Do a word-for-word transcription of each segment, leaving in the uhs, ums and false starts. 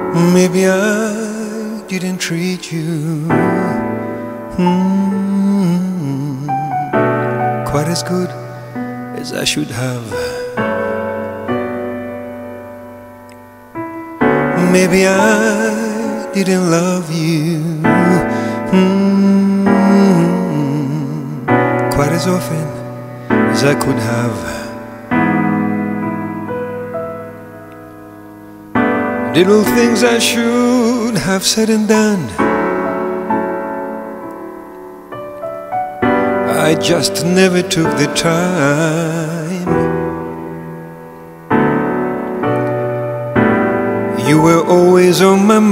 Maybe I didn't treat you mm, quite as good as I should have. Maybe I didn't love you mm, quite as often as I could have. Little things I should have said and done, I just never took the time. You were always on my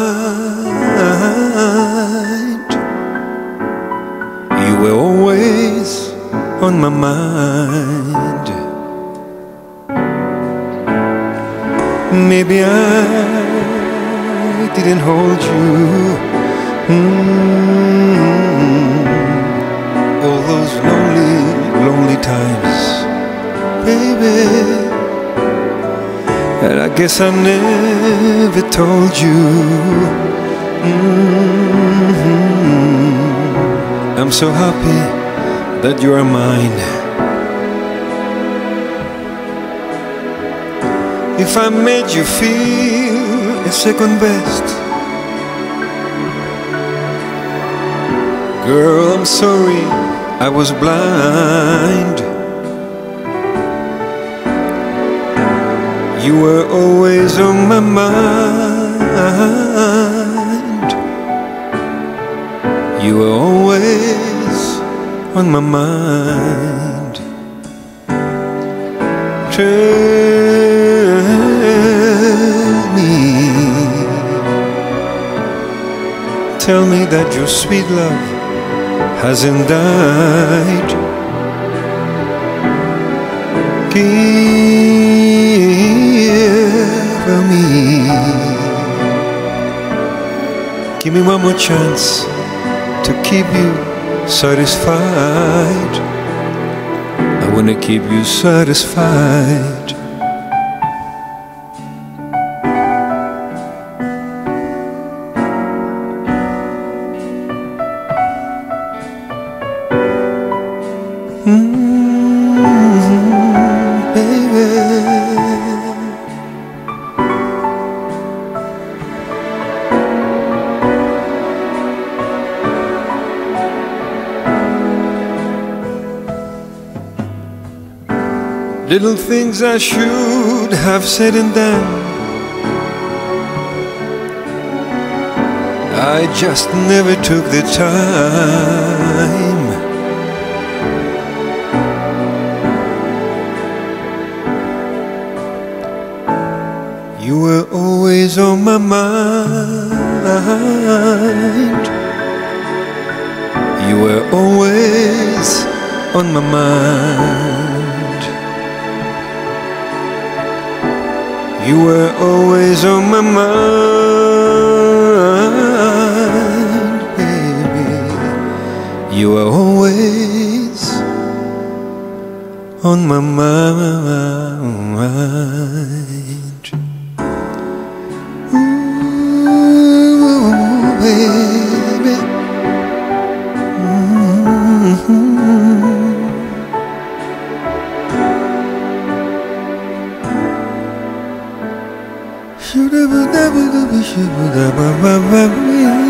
mind. You were always on my mind. Maybe I didn't hold you mm, all those lonely, lonely times, baby. And I guess I never told you mm-hmm, I'm so happy that you are mine. If I made you feel a second best, girl, I'm sorry, I was blind. You were always on my mind. You were always on my mind. Tell me, tell me that your sweet love hasn't died. Give me, give me one more chance to keep you satisfied. I wanna keep you satisfied. Mm-hmm, baby. Little things I should have said and done, I just never took the time. You were always on my mind. You were always on my mind. You were always on my mind, baby. You were always on my mind. Ooh, baby. Mm-hmm. Should have never, never, should have never,